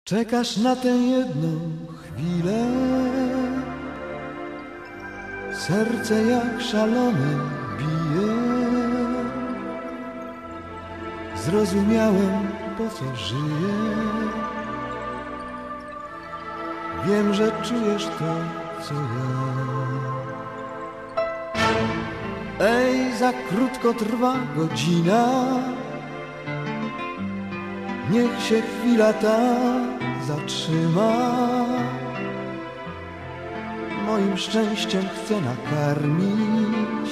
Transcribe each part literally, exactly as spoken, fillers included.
Czekasz na tę jedną chwilę, serce jak szalone bije. Zrozumiałem, po co żyję. Wiem, że czujesz to, co ja. Ej, za krótko trwa godzina, niech się chwila ta zatrzyma. Moim szczęściem chcę nakarmić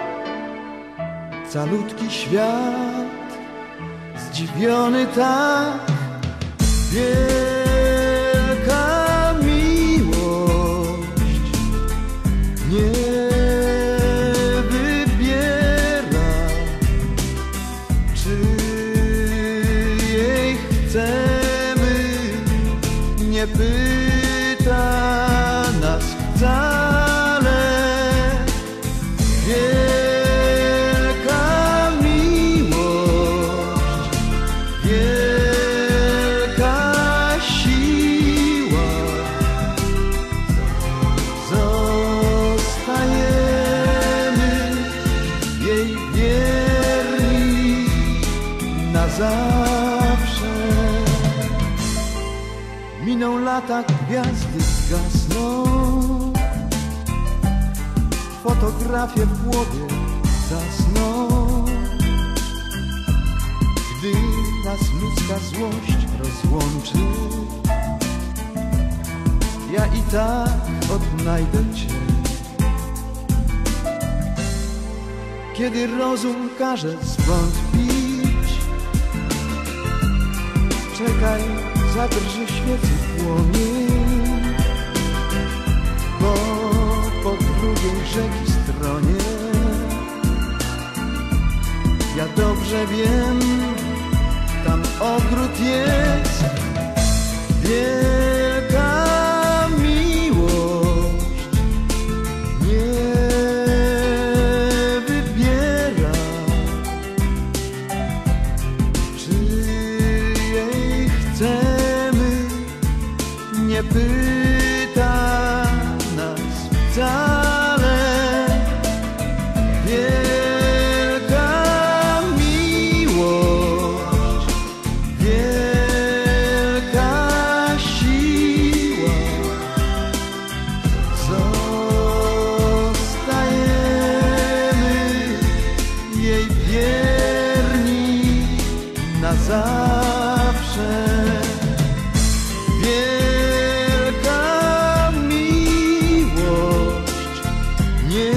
calutki świat, zdziwiony tak. Wielka miłość nie wybiera, czy jej chcemy, nie pyta nas wcale. Wielka miłość, wielka siła, zostajemy jej wierni na zawsze. Miną lata, gwiazdy zgasną, fotografie w głowie zasną. Gdy nas ludzka złość rozłączy, ja i tak odnajdę cię. Kiedy rozum każe zwątpić, czekaj, zadrży świecy płomień, bo po drugiej rzeki stronie ja dobrze wiem, tam ogród jest. Wielka miłość nie wybiera, czy jej chcemy, nie pyta nas wcale. Wielka miłość, wielka siła, zostajemy jej wierni na zawsze. Wielka miłość nie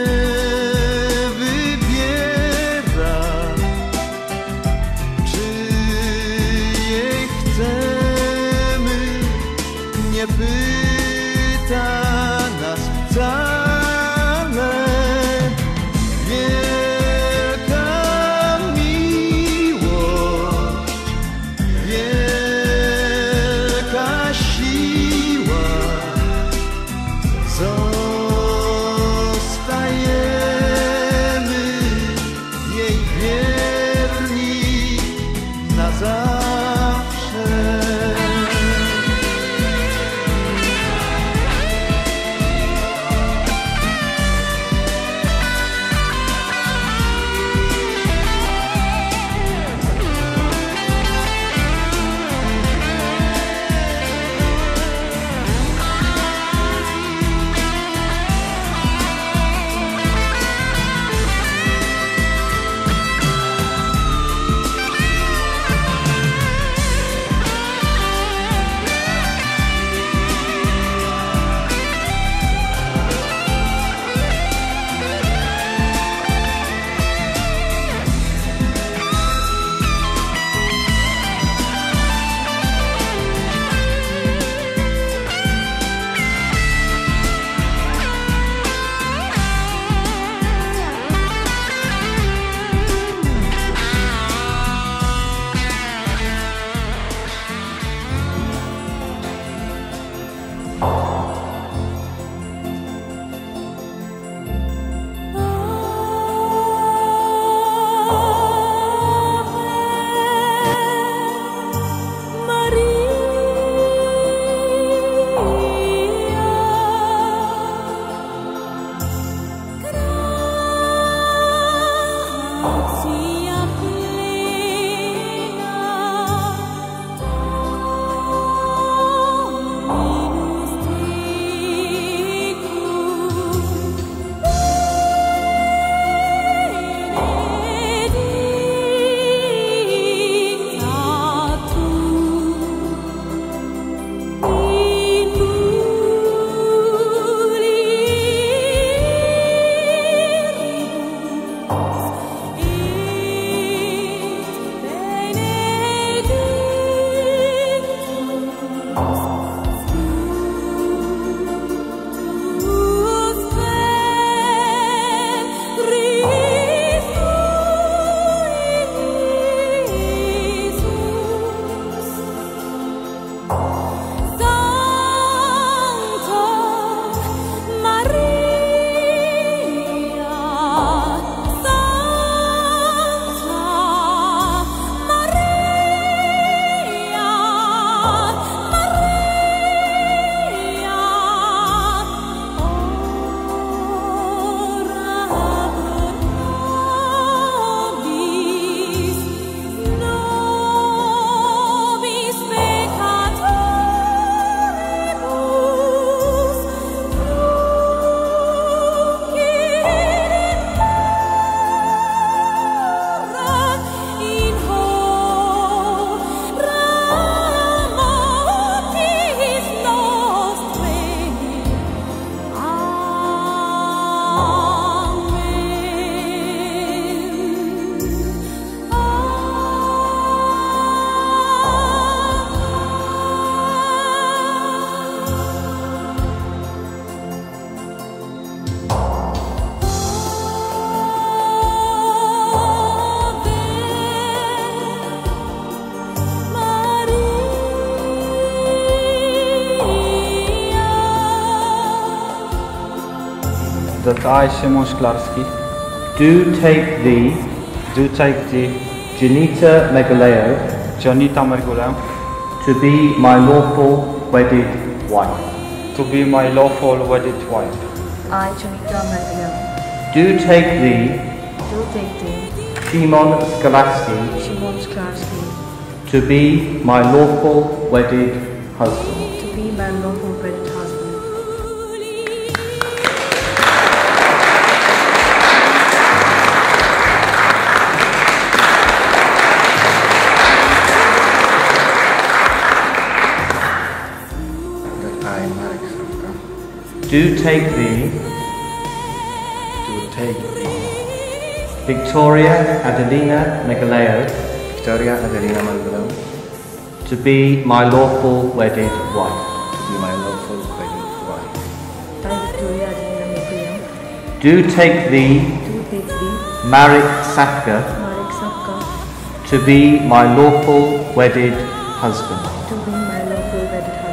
wybiera, czy jej chcemy, nie pyta nas wcale. Wielka miłość, wielka siła, zostajemy jej wierni na zawsze. that I, Szymon Szklarski, do take thee, do take thee, Janita Megaleo, Janita Mergulę, to be my lawful wedded wife. to be my lawful wedded wife. I, Janita Mergulę, Do take thee, do take thee, Szymon Szklarski, Szymon Szklarski, to be my lawful wedded husband. to be my lawful wedded husband. That I, Marek Sapka, Do take thee, do take thee, Victoria Adelina Megaleo, Victoria Adelina Mergulę, to be my lawful wedded wife. to be my lawful wedded wife. I, Victoria Adelina Mergulę, Do take thee, do take thee, Marek Sapka, Marek Sapka, to be my lawful wedded husband. to be my lawful wedded husband.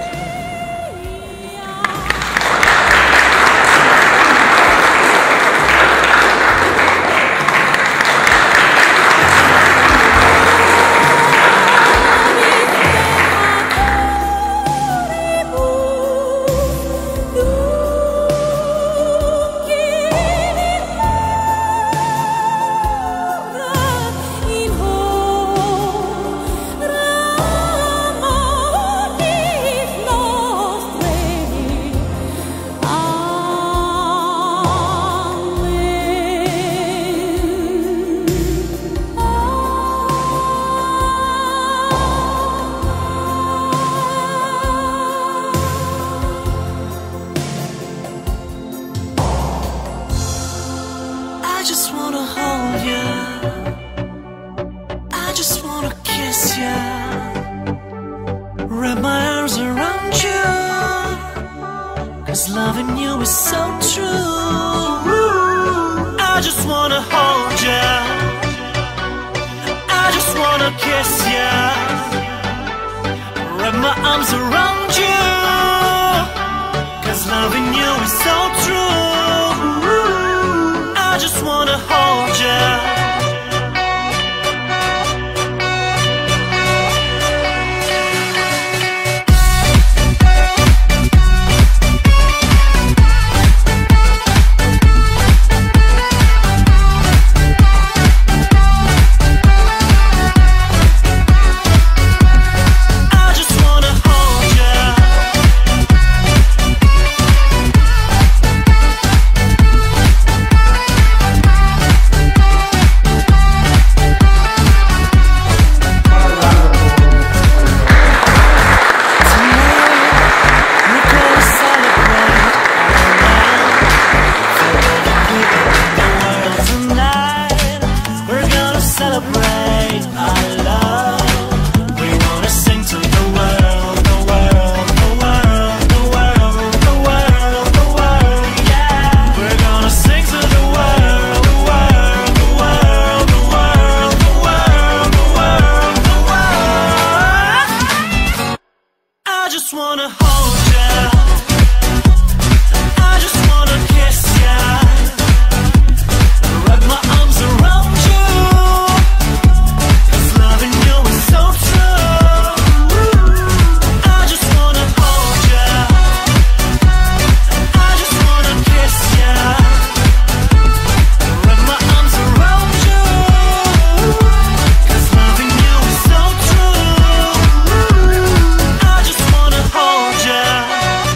I just wanna hold you. I just wanna kiss you. Wrap my arms around you. Cause loving you is so true. I just wanna hold you. I just wanna kiss you. Wrap my arms around you. Cause loving you is so true. I just wanna hold you. I just wanna hold you. I just wanna kiss you. Wrap my arms around you. Cause loving you is so true. I just wanna hold you. I just wanna kiss you. Wrap my arms around you. Cause loving you is so true. I just wanna hold you.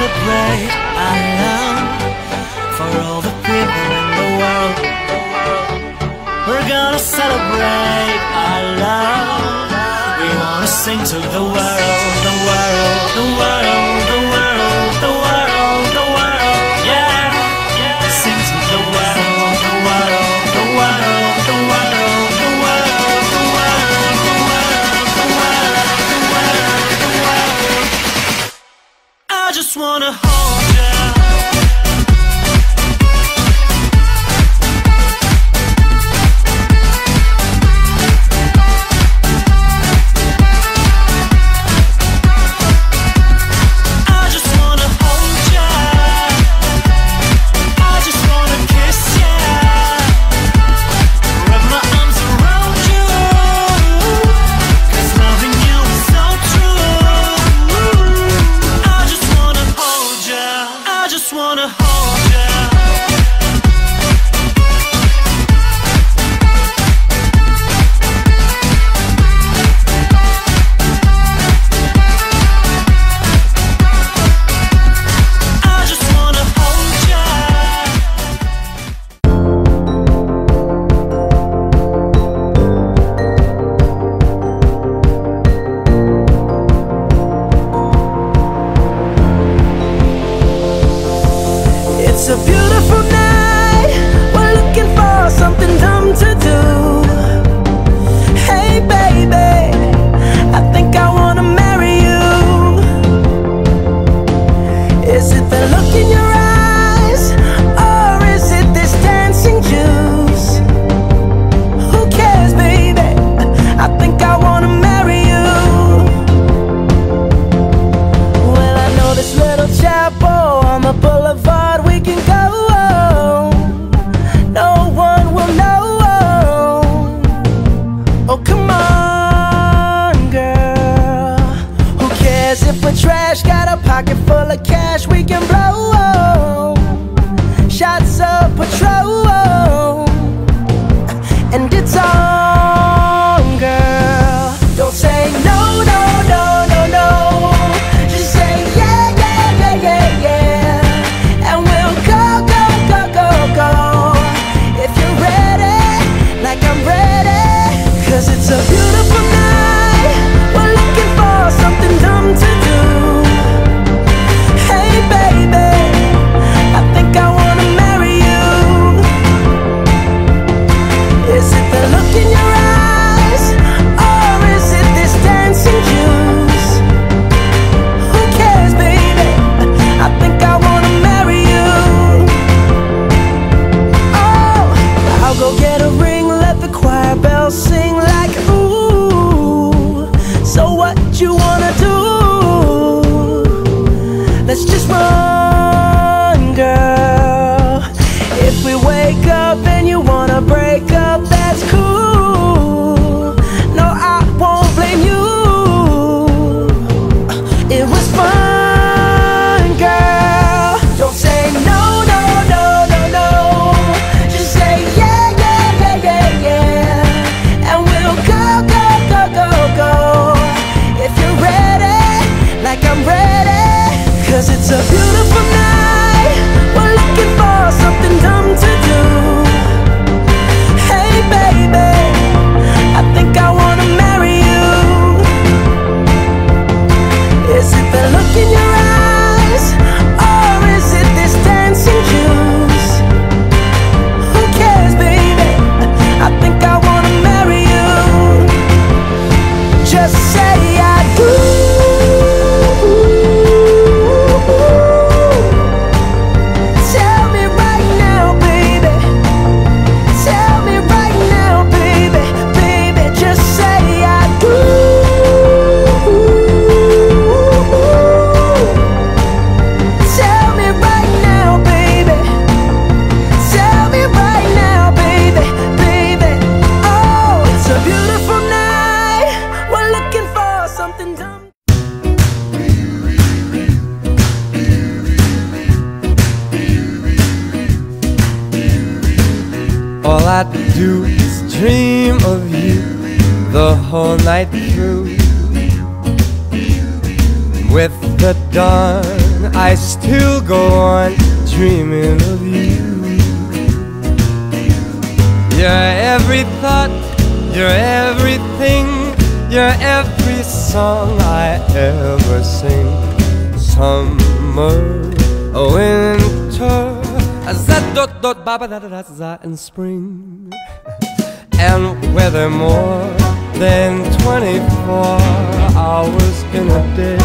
celebrate our love for all the people in the world. We're gonna celebrate our love. We wanna sing to the world, the world, the world, the world, the world, the world, yeah, yeah. Sing to the world, the world, the world, the world, the world, the world, the world, the world, the world, the world. I just wanna hold you. It's a beautiful night. We're looking for something dumb to do. Hey baby, I think I wanna marry you. Is it the look in your eyes, or is it this dancing juice? Who cares, baby? I think I wanna marry you. Well, I know this little chapel on the boulevard. We can go, no one will know. Oh, come on, girl. Who cares if we're trash? Got a pocket full of cash we can blow. Shots of Patrol, and it's on, girl. Don't say no, no, no, no, no. Just say yeah, yeah, yeah, yeah, yeah. And we'll go, go, go, go, go. If you're ready, like I'm ready. Cause it's a beautiful night. We're looking for something dumb to do. Hey baby, I think I wanna marry you. Is it the look in your eyes, or is it this dancing juice? Who cares, baby? I think I wanna marry you. Oh, I'll go get a ring, let the choir bells sing like ooh. So what you wanna do? Let's just run, girl. If we wake up and you wanna break up, that's cool. No, I won't blame you. It was fun, girl. Don't say no, no, no, no, no. Just say yeah, yeah, yeah, yeah, yeah. And we'll go, go, go, go, go. If you're ready, like I'm ready. Cause it's a beautiful night. We're looking for something dumb to do. Hey baby, I think I wanna marry you. Is it the look in your eyes, or is it this dancing juice? Who cares, baby? I think I wanna marry you. Just say I do. Tell me right now, baby. Tell me right now, baby. Baby, just say I do. Tell me right now, baby. Tell me right now, baby. Baby, oh, it's a beautiful night. We're looking for something dumb. All I do is dream of you the whole night through. With the dawn I still go on dreaming of you. You're every thought, you're everything, you're every song I ever sing. Summer, winter, za-dot dot ba ba da da da za, and spring, and weather more than twenty-four hours in a day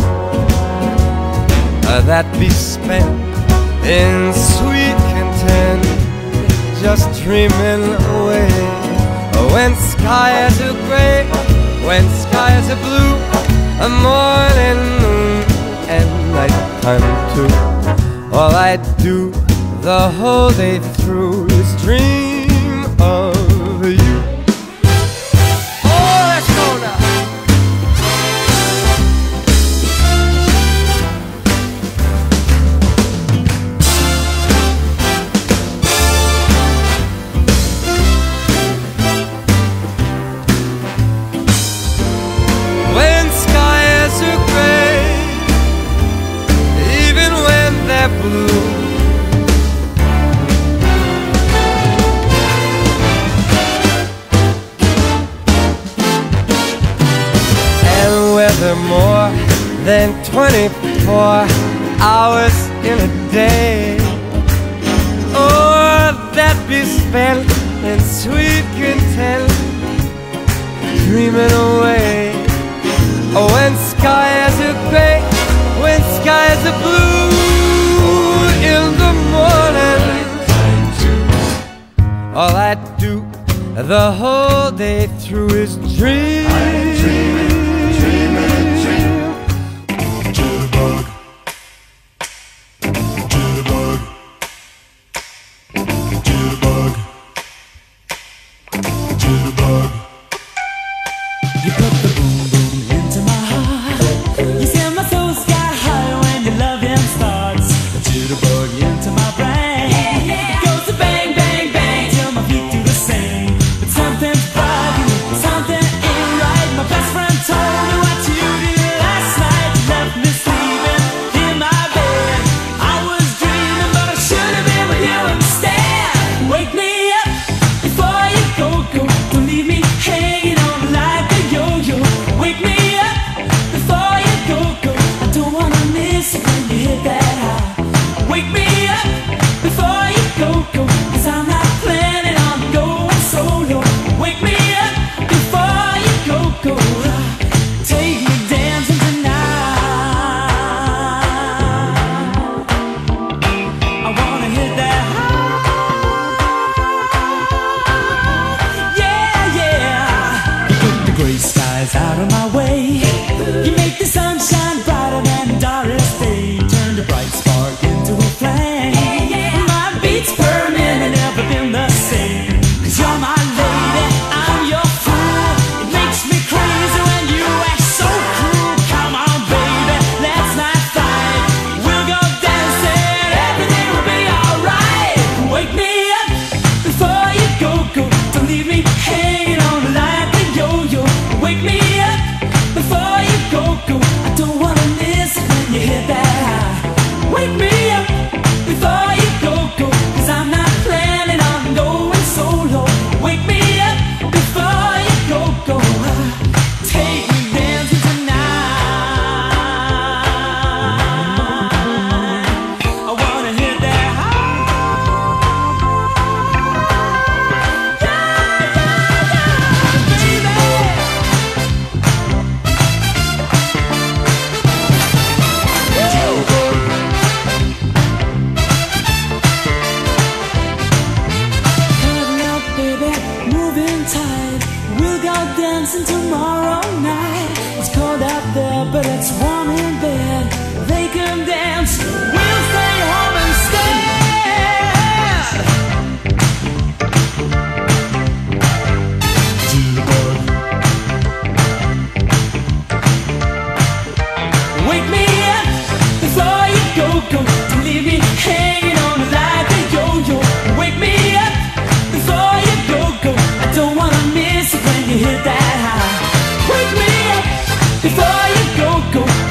that be spent in sweet content, just dreaming away. When skies are gray, when skies are blue, a morning, noon, and nighttime too. All I do the whole day through is dream of you. Oh, let's go now. When skies are gray, even when they're blue, more than twenty-four hours in a day, or that be spent in sweet content, dreaming away. When skies are gray, when skies are blue in the morning, all I do the whole day through is dream. Before you go, go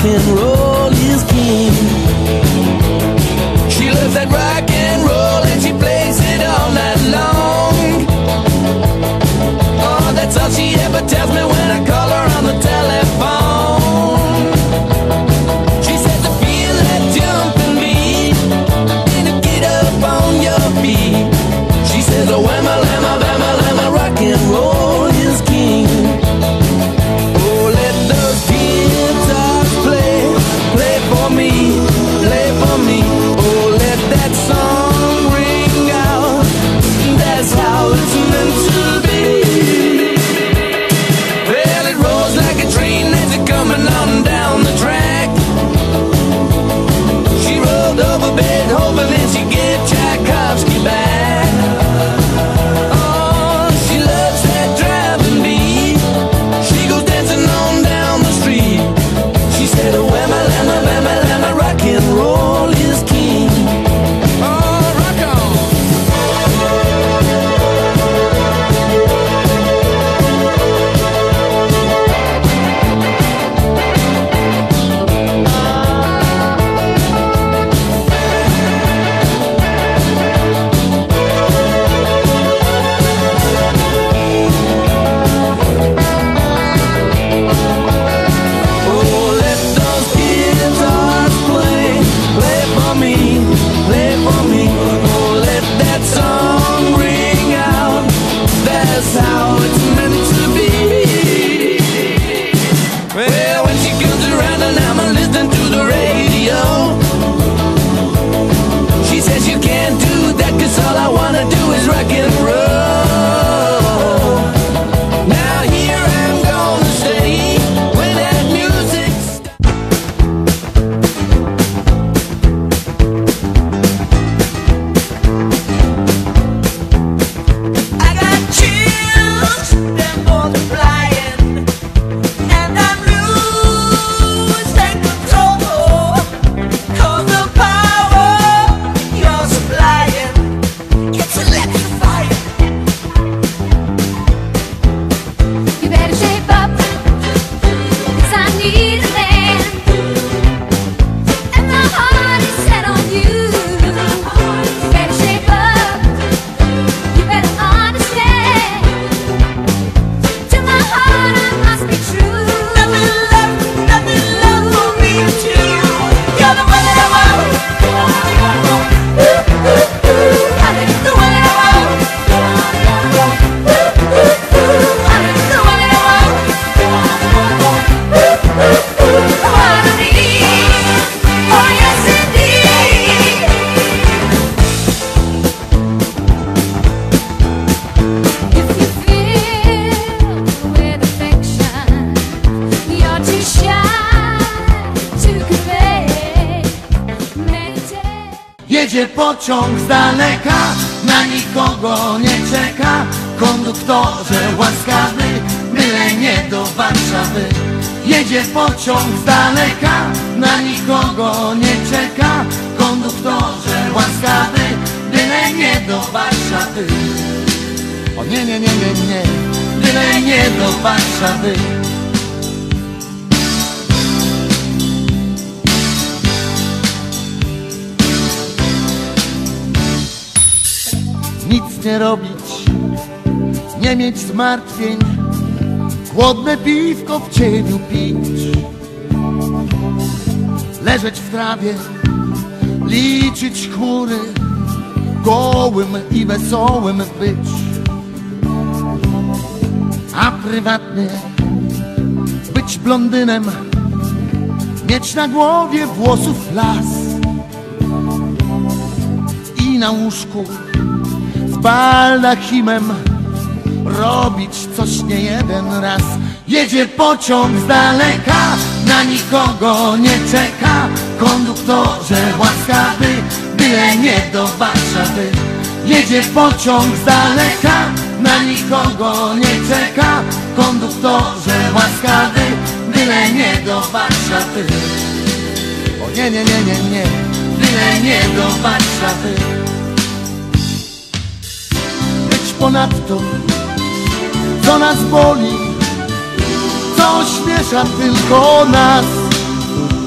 and roll is king. She loves that rock and roll and she plays it all night long. Oh, that's all she ever tells me when I call her on the telephone. She says to feel that jumping beat and to get up on your feet. She says, oh, whamma, lamma, bamma, lamma, rock and roll is king. Oh, let those guitars play, play for me, play for me. Oh, let that song ring out, that's how it's meant to be. Well, it rolls like a train as it's coming on down the track. She rolled over Beethoven and she gave Tchaikovsky back. Oh, she loves that driving beat. She goes dancing on down the street. She said, oh, whamma, lamma, bamma, lamma, rock and roll is king. Oh, rock on. Oh, let those guitars play, play for me, play for me. Oh, let that song ring out, that's how it's meant to be. Well, when she comes around and I'm listening to the radio, she says you can't do that 'cause all I wanna do is rock and roll. Now here I'm gonna stay when that music I got chills, they're multiplying, and I'm losing control. 'Cause the power you're supplying, it's electrifying. You better shape up, 'cause I need a man, and my heart is set on you. You better shape up, you better understand. To my heart I must be true. Nothing left, nothing left for me to do. You're the one that I want. The one that I want. The one that I want. What I need, oh yes indeed. If you feel with affection, you're too shy to convey. Meditate. Jedzie pociąg z daleka, na nikogo nie czeka. Konduktorze łaskawy, byle nie do Warszawy. Jedzie pociąg z daleka, na nikogo nie czeka. Konduktorze łaskawy, byle nie do Warszawy. O nie, nie, nie, nie, nie, byle nie do Warszawy. Nic nie robić, nie mieć zmartwień, chłodne piwko w cieniu pić, leżeć w trawie, liczyć chmury, gołym i wesołym być, a prywatnie być blondynem, mieć na głowie włosów las i na łóżku z baldachimem robić coś nie jeden raz. Jedzie pociąg z daleka, na nikogo nie czeka. Konduktorze łaskawy, byle nie do Warszawy. Jedzie pociąg z daleka, na nikogo nie czeka. Konduktorze łaskawy, byle nie do Warszawy. O nie, nie, nie, nie, nie, byle nie do Warszawy. Być ponadto, co nas boli, co ośmiesza tylko nas.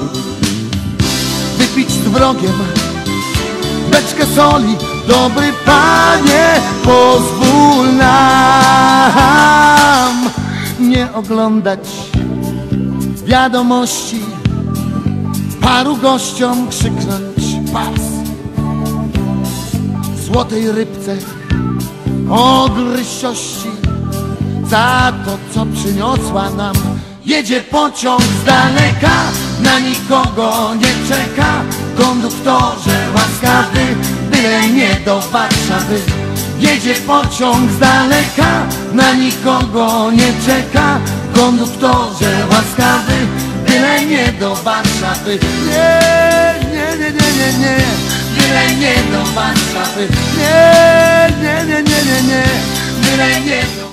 wrogiem. Beczkę soli, dobry Panie, pozwól nam nie oglądać wiadomości, paru gościom krzyknąć pas, złotej rybce ogrysiości za to, co przyniosła nam. Jedzie pociąg z daleka, na nikogo nie czeka. Konduktorze łaskawy, byle nie do Warszawy. Jedzie pociąg z daleka, na nikogo nie czeka. Konduktorze łaskawy, byle nie do Warszawy. Nie, nie, nie, nie, nie, nie, byle nie do Warszawy. Nie, nie, nie, nie, nie, nie, byle nie do.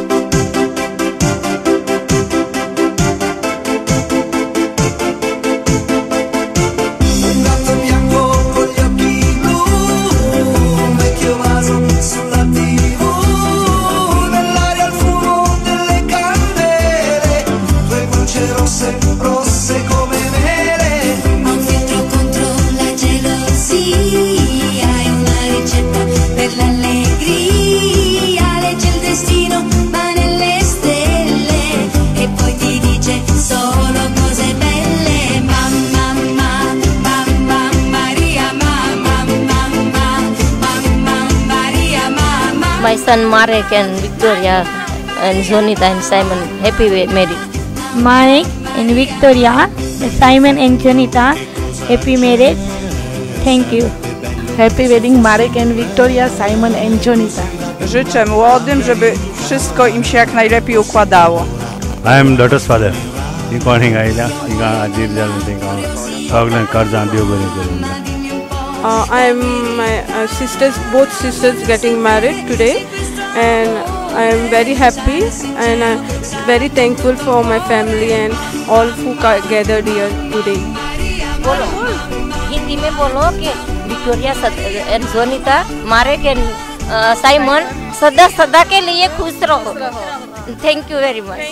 My son Marek and Victoria and Zonita and Simon, happy marriage. Marek and Victoria, Simon and Jonita, happy marriage. Thank you. Happy wedding Marek and Victoria, Simon and Jonita. Życzę młodym, żeby wszystko im się jak najlepiej układało. I am daughter's father. You calling Aila? You can achieve that thing. Oglan Karjan Diogori. Uh, I am my uh, sisters, both sisters getting married today, and I am very happy and uh, very thankful for my family and all who gathered here today. बोलो हिंदी में बोलो कि Victoria and Jonita, Marek and Simon सदा सदा के लिए खुश रहो. Thank you very much.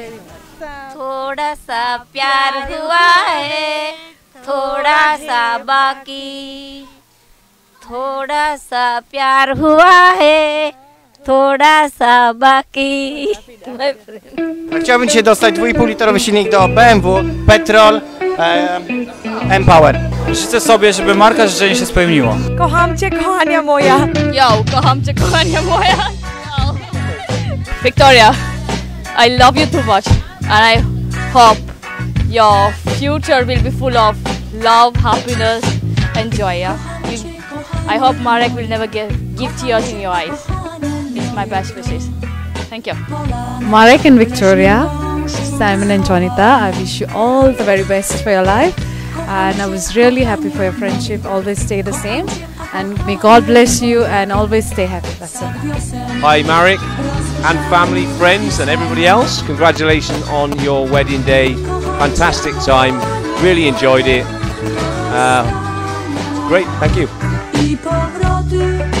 थोड़ा सा प्यार हुआ है, थोड़ा सा बाकी, थोड़ा सा प्यार हुआ है, थोड़ा सा बाकी. Chciałbym dzisiaj dostać dwa i pół litrowy silnik do B M W, petrol, e, M-Power. Życzę sobie, żeby marka życzenie się spełniło. Kocham Cię, kochania moja. Yo, kocham Cię, kochania moja. Victoria, I love you too much, and I hope your future will be full of love, happiness, and joy. Yeah? I hope Marek will never give, give tears in your eyes. It's my best wishes. Thank you. Marek and Victoria, Simon and Jonita, I wish you all the very best for your life. And I was really happy for your friendship. Always stay the same. And may God bless you and always stay happy. That's it. Hi Marek and family, friends and everybody else. Congratulations on your wedding day. Fantastic time. Really enjoyed it. Uh, great, thank you.